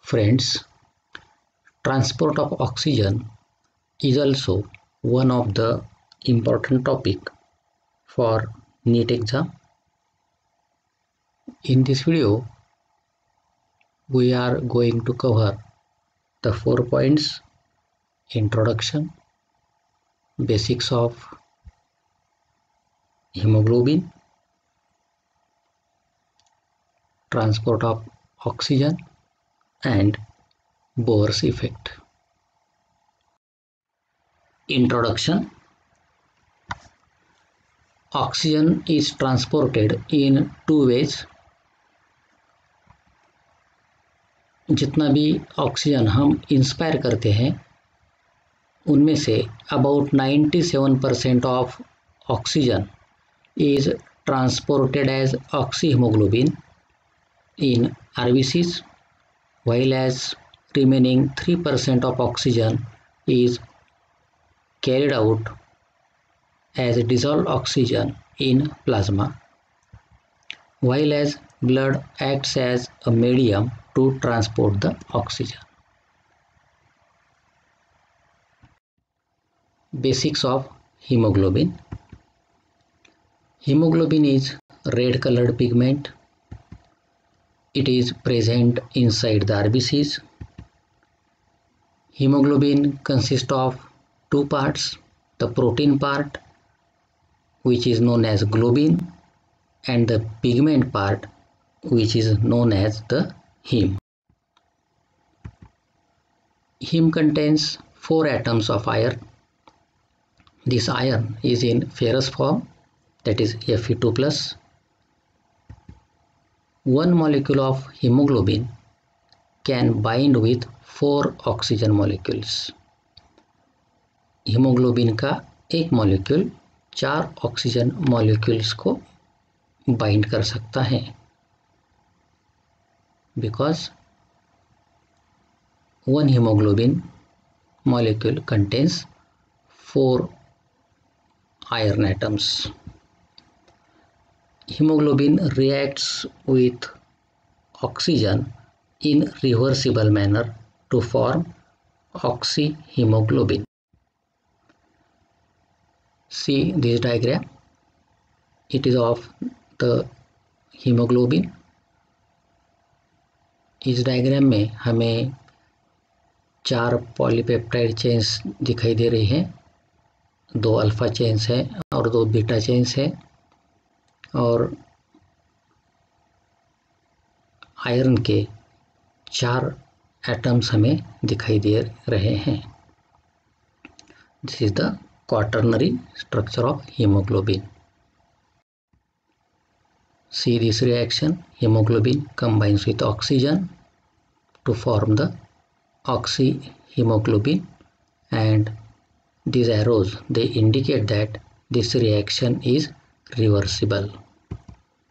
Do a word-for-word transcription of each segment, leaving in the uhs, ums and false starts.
Friends, transport of oxygen is also one of the important topic for NEET exam. In this video, we are going to cover the four points: introduction, basics of hemoglobin, transport of oxygen, and Bohr's effect. Introduction. Oxygen is transported in two ways. जितना भी oxygen हम inspire करते हैं उनमें से about ninety-seven percent of oxygen is transported as oxyhaemoglobin in RBCs, while as remaining three percent of oxygen is carried out as dissolved oxygen in plasma, while as blood acts as a medium to transport the oxygen. Basics of hemoglobin. Hemoglobin is red colored pigment. It is present inside the R B Cs. Hemoglobin consists of two parts: the protein part, which is known as globin, and the pigment part, which is known as the heme. Heme contains four atoms of iron. This iron is in ferrous form, that is Fe two plus. One molecule of hemoglobin can bind with four oxygen molecules. hemoglobin का एक molecule चार oxygen molecules को bind कर सकता है, because one hemoglobin molecule contains four iron atoms. Hemoglobin reacts with oxygen in reversible manner to form oxyhemoglobin. See this diagram. It is of the hemoglobin. इस diagram में हमें चार polypeptide chains दिखाई दे रही हैं, दो अल्फा चेन्स हैं और दो बीटा चेन्स हैं, और आयरन के चार एटम्स हमें दिखाई दे रहे हैं. This is the quaternary structure of hemoglobin. See this reaction. Hemoglobin combines with oxygen to form the oxyhemoglobin, and these arrows, they indicate that this reaction is reversible. one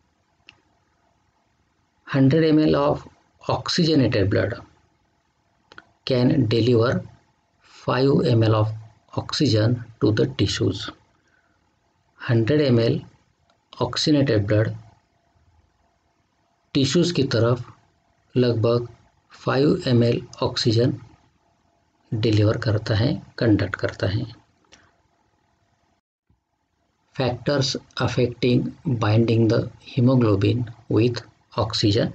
hundred milliliters of oxygenated blood can deliver five milliliters of oxygen to the tissues. one hundred milliliters oxygenated blood tissues की तरफ लगभग five milliliters oxygen deliver करता है, conduct करता है. Factors affecting binding the haemoglobin with oxygen.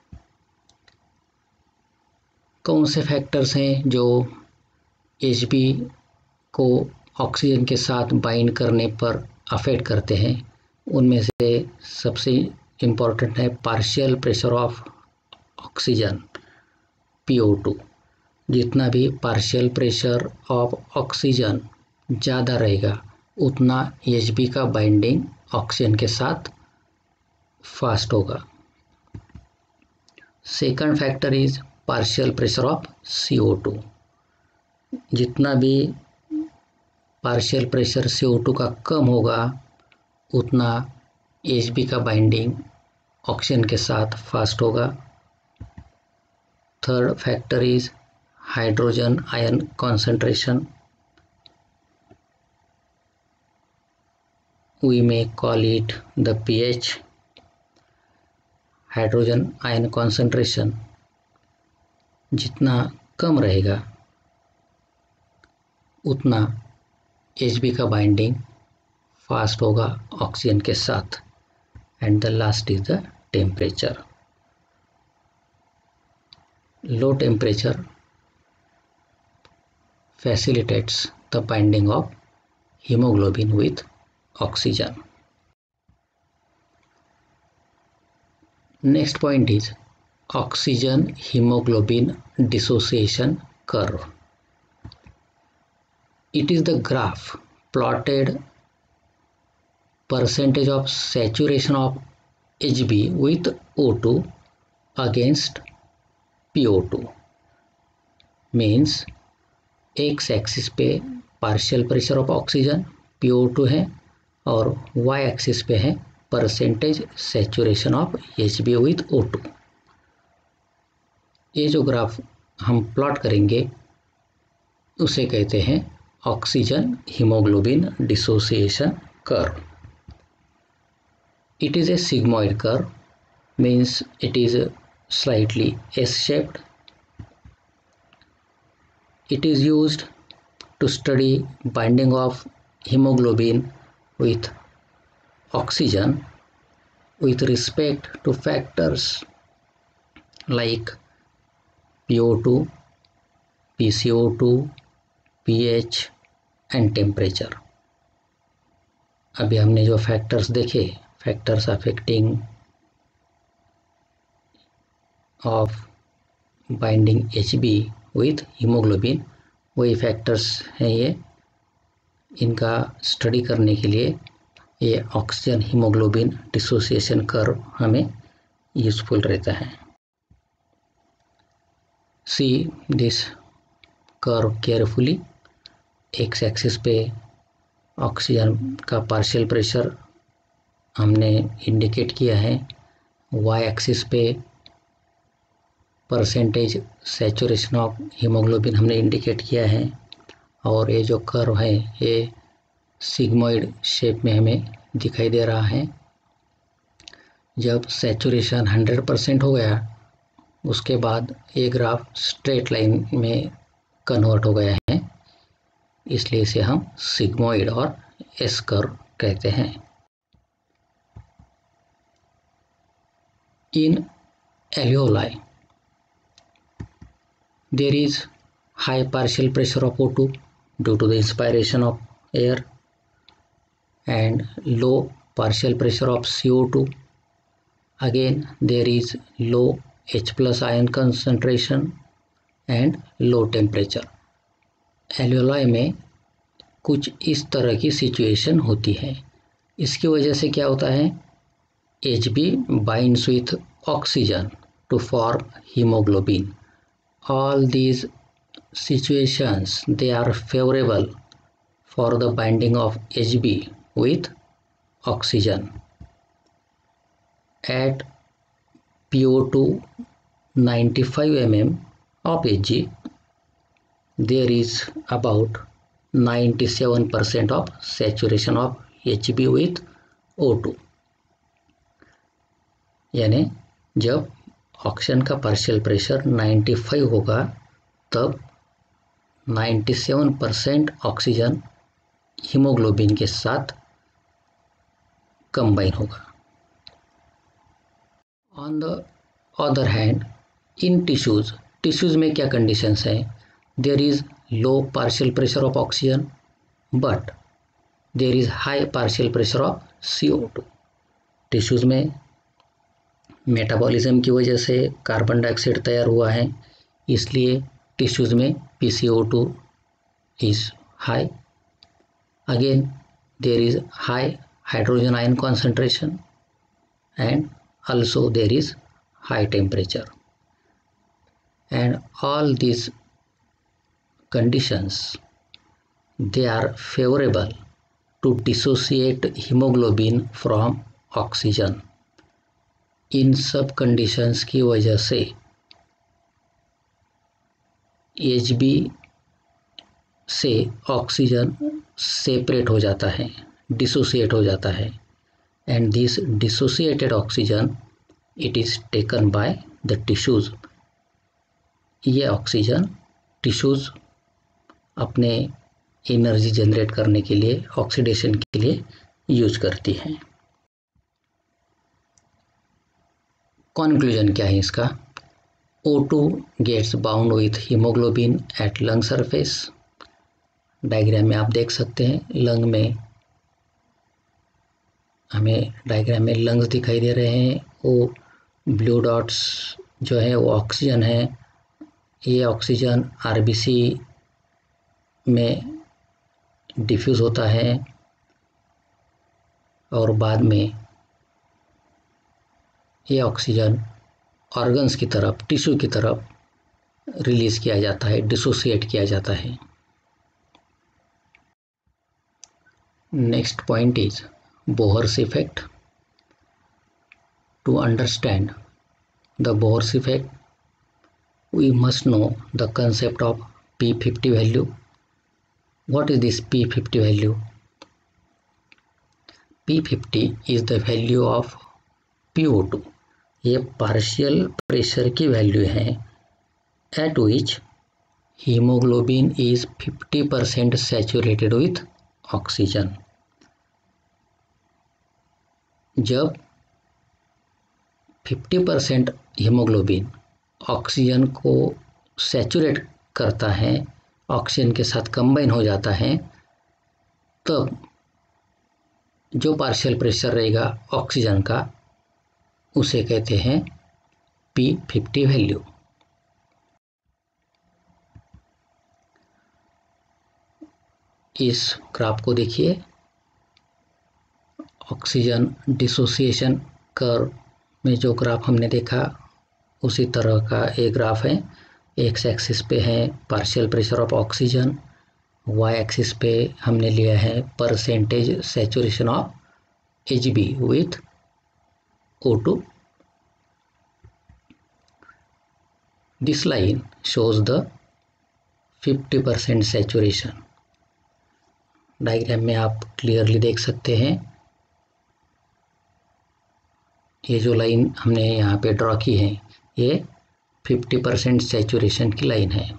कौन से factors हैं जो एच बी को ऑक्सीजन के साथ बाइंड करने पर अफेक्ट करते हैं? उनमें से सबसे इम्पॉर्टेंट है partial pressure of oxygen, P O two. जितना भी पार्शियल प्रेशर ऑफ ऑक्सीजन ज़्यादा रहेगा उतना एच बी का बाइंडिंग ऑक्सीजन के साथ फास्ट होगा. Second factor is partial pressure of C O two. जितना भी partial pressure C O two का कम होगा उतना एच बी का बाइंडिंग ऑक्सीजन के साथ फास्ट होगा. Third factor is hydrogen ion concentration. We may call it the pH. Hydrogen ion concentration जितना कम रहेगा उतना एच बी का बाइंडिंग फास्ट होगा ऑक्सीजन के साथ। And the last is the temperature. Low temperature facilitates the binding of hemoglobin with oxygen. Next point is oxygen hemoglobin dissociation curve. It is the graph plotted percentage of saturation of H B with O two against P O two. Means x axis पे partial pressure of oxygen P O two है और Y axis पे है percentage saturation of H B with O two. ये जो graph हम plot करेंगे उसे कहते हैं oxygen haemoglobin dissociation curve. It is a sigmoid curve, means it is slightly S shaped. It is used to study binding of hemoglobin with oxygen with respect to factors like P O two, P C O two, pH and temperature. अभी हमने जो factors देखे, factors affecting of binding H B with haemoglobin, वही factors हैं ये। इनका study करने के लिए ये ऑक्सीजन हीमोग्लोबिन डिसोसिएशन कर्व हमें यूजफुल रहता है। See this curve carefully. X axis पे ऑक्सीजन का पार्शियल प्रेशर हमने इंडिकेट किया है, वाई एक्सिस पे परसेंटेज सैचुरेशन ऑफ हीमोग्लोबिन हमने इंडिकेट किया है, और ये जो कर्व है ये सिग्मॉइड शेप में हमें दिखाई दे रहा है। जब सैचुरेशन हंड्रेड परसेंट हो गया उसके बाद ये ग्राफ स्ट्रेट लाइन में कन्वर्ट हो गया है, इसलिए इसे हम सिग्मॉइड और एस कर्व कहते हैं। In alveoli there is high partial pressure of O two due to the inspiration of air and low partial pressure of C O two. Again there is low H plus ion concentration and low temperature. Alveoli में कुछ इस तरह की situation होती है। इसकी वजह से क्या होता है, H B binds with oxygen to form hemoglobin. All these situations they are favorable for the binding of H B with oxygen. At P O two ninety-five millimeters of Hg, there is about ninety-seven percent of saturation of H B with O two. यानी जब oxygen का partial pressure पचानवे होगा तब सत्तानवे percent oxygen haemoglobin के साथ combine होगा। On the other hand in tissues tissues में क्या कंडीशंस हैं, there is low partial pressure of oxygen but there is high partial pressure of C O two. Tissues में मेटाबॉलिज्म की वजह से कार्बन डाइऑक्साइड तैयार हुआ है, इसलिए टिश्यूज में P C O two is high. Again there is high hydrogen ion concentration and also there is high temperature, and all these conditions they are favorable to dissociate hemoglobin from oxygen. इन सब conditions की वजह से H B से oxygen separate हो जाता है, dissociate हो जाता है, and this dissociated oxygen it is taken by the tissues ये ऑक्सीजन टिश्यूज़ अपने एनर्जी जनरेट करने के लिए, ऑक्सीडेशन के लिए यूज करती हैं। कॉन्क्लूजन क्या है इसका? O two gets bound with haemoglobin at lung surface. Diagram में आप देख सकते हैं, लंग में हमें डायग्राम में लंग्स दिखाई दे रहे हैं। वो ब्लू डॉट्स जो है वो ऑक्सीजन है। ये ऑक्सीजन आरबीसी में डिफ्यूज़ होता है और बाद में ये ऑक्सीजन ऑर्गन्स की तरफ, टिश्यू की तरफ रिलीज़ किया जाता है, डिसोसिएट किया जाता है। Next point is Bohr's effect. To understand the Bohr's effect we must know the concept of P fifty value. What is this P fifty value? P fifty is the value of P O two. ये partial pressure की value है at which hemoglobin is fifty percent saturated with oxygen। जब fifty percent haemoglobin oxygen को saturate करता है, oxygen के साथ combine हो जाता है, तब जो पार्शियल प्रेशर रहेगा ऑक्सीजन का उसे कहते हैं P fifty वैल्यू। इस ग्राफ को देखिए, ऑक्सीजन डिसोसिएशन कर्व में जो ग्राफ हमने देखा उसी तरह का एक ग्राफ है। एक्स एक्सिस पे है partial pressure of oxygen, Y axis पे हमने लिया है percentage saturation of H B with O two. This line shows the fifty percent saturation. Diagram में आप क्लियरली देख सकते हैं, ये जो लाइन हमने यहाँ पे ड्रॉ की है ये fifty percent सैचुरेशन की लाइन है।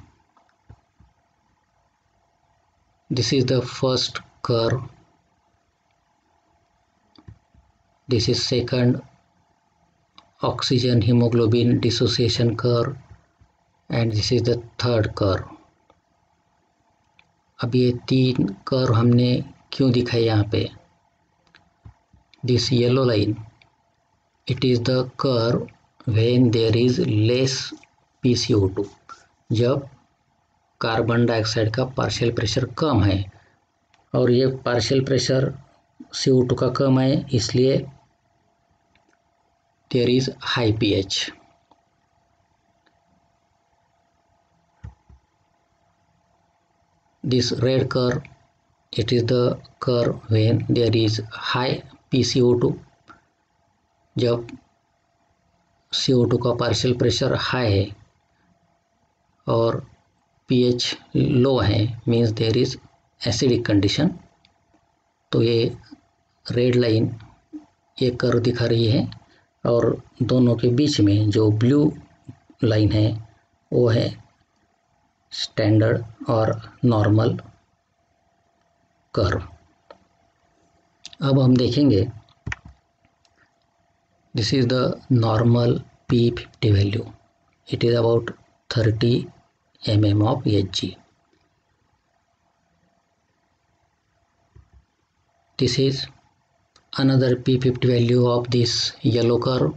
This is the first curve, this is second oxygen haemoglobin dissociation curve and this is the third curve. अब ये तीन कर्व हमने क्यों दिखाए यहाँ पे? This yellow line, it is the curve when there is less P C O two. जब carbon dioxide का पार्शियल प्रेशर कम है और ये partial pressure C O two का कम है, इसलिए there is high pH। This red curve, it is the curve when there is high P C O two. जब C O टू का पार्शियल प्रेशर हाई है और pH लो है, means there is acidic condition. तो ये red line ये curve दिखा रही है और दोनों के बीच में जो ब्लू लाइन है वो है स्टैंडर्ड और नॉर्मल कर्व। अब हम देखेंगे, this is the normal P fifty value, it is about thirty millimeters of Hg। This is another P fifty value of this yellow curve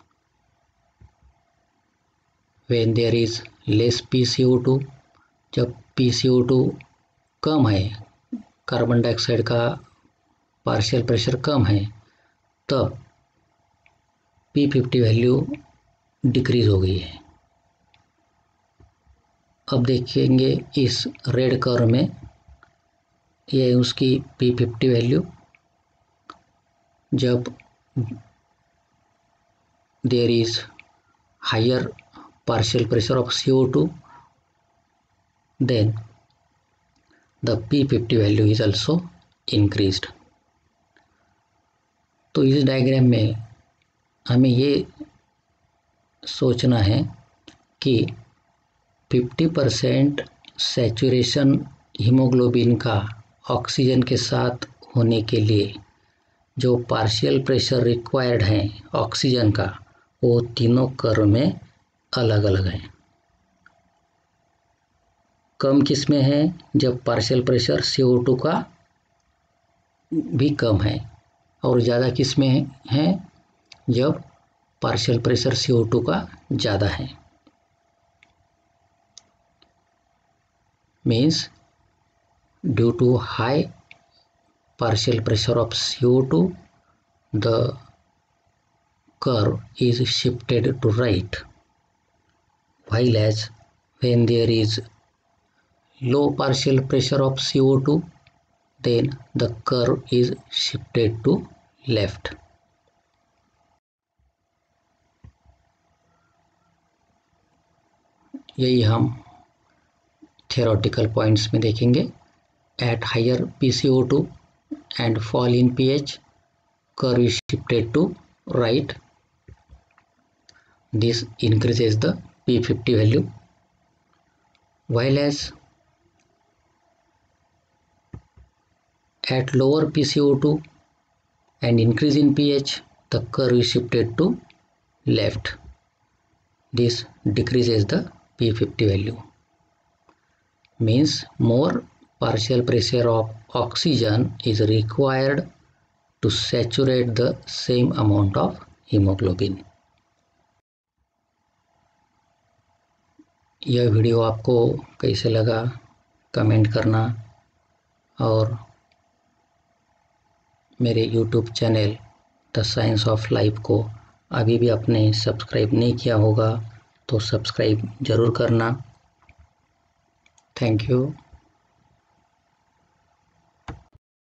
when there is less P C O two. जब P C O two कम है, carbon dioxide का partial pressure कम है, तब P fifty value decrease हो गई है। अब देखेंगे इस रेड कर्व में, ये उसकी P fifty वैल्यू जब there is higher partial pressure of C O two, then the P fifty value is also increased। तो इस डायग्राम में हमें ये सोचना है कि फिफ्टी परसेंट सैचुरेशन हीमोग्लोबिन का ऑक्सीजन के साथ होने के लिए जो पार्शियल प्रेशर रिक्वायर्ड है ऑक्सीजन का, वो तीनों कर्व में अलग अलग है। कम किस में है? जब partial pressure C O two का भी कम है, और ज़्यादा किस में है? जब partial pressure C O two का ज़्यादा है। Means due to high partial pressure of C O two, the curve is shifted to right, while as when there is low partial pressure of C O two, then the curve is shifted to left. यही हम theoretical points में देखेंगे। At higher P C O two and fall in pH, curve is shifted to right. This increases the P fifty value, while as at lower P C O two and increase in pH, the curve is shifted to left. This decreases the P fifty value. Means more partial pressure of oxygen is required to saturate the same amount of hemoglobin. यह video आपको कैसे लगा comment करना, और मेरे YouTube channel The Science of Life को अभी भी आपने सब्सक्राइब नहीं किया होगा तो सब्सक्राइब ज़रूर करना। Thank you.